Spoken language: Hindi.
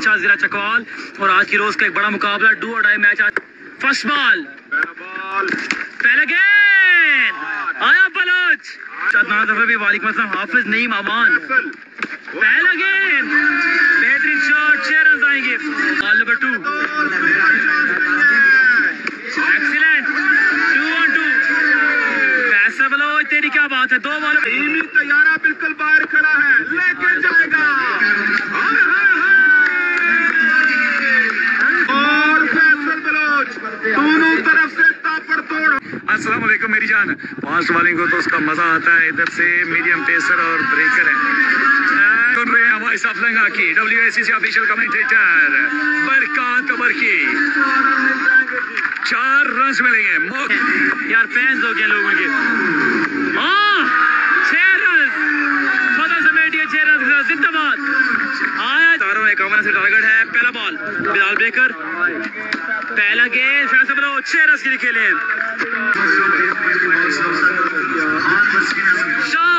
अच्छा जिला चकवाल और आज की रोज का एक बड़ा मुकाबला, डू और डाई मैच। फर्स्ट बॉल, पहला गेंद आया बलोच, भी वालिकुम अस्सलाम, हाफिज नईम अमान, पहला गेंद, बेहतरीन शॉट, 6 रन आएंगे। Ball number 2, excellent, 2 on 2। Faisal Baloch, तेरी क्या बात है, 2 बॉल। तैयारा बिल्कुल बाहर खड़ा है, लेके जाएगा और फैसल बलोच दोनों तरफ से ताबड़तोड़। अस्सलाम वालेकुम मेरी जान, फास्ट बॉलिंग को तो उसका मजा आता है। इधर से मीडियम पेसर और ब्रेकर है। सुन रहे हैं हमारे साथ लंगा की WSCC official commentator Barkat Barki. 4 run मिलेंगे यार, फैंस हो गए लोगों के। 6 रन फतह समेटिए, 6 रन जिंदाबाद। आया 51 से टारगेट है। पहला बॉल, बिलाल बेकर, पहला गेंद, फैसल बलोच 6 रन के लिए खेले।